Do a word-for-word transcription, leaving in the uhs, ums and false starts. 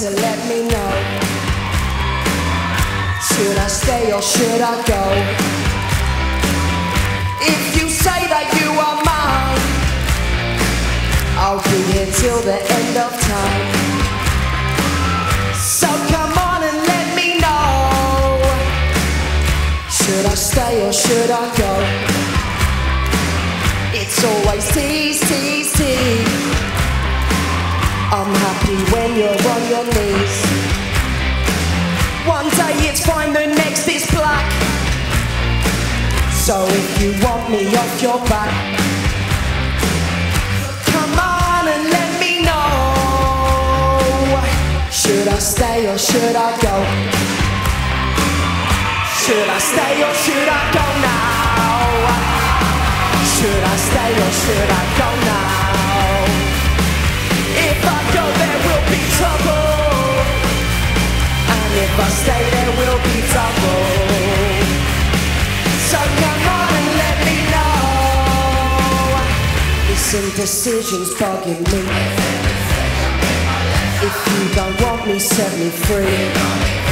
to let me know. Should I stay or should I go? If you say that you are mine, I'll be here till the end of time. So come on and let me know. Should I stay or should I go? It's always tease, tease, tease. I'm happy when you're on your knees. One day it's fine, the next is black. So if you want me off your back, come on and let me know. Should I stay or should I go? Should I stay or should I go now? Should I stay or should I go now? If I go there will be trouble, and if I stay there will be trouble. So come on and let me know. This indecision's bugging me. If you don't want me, set me free.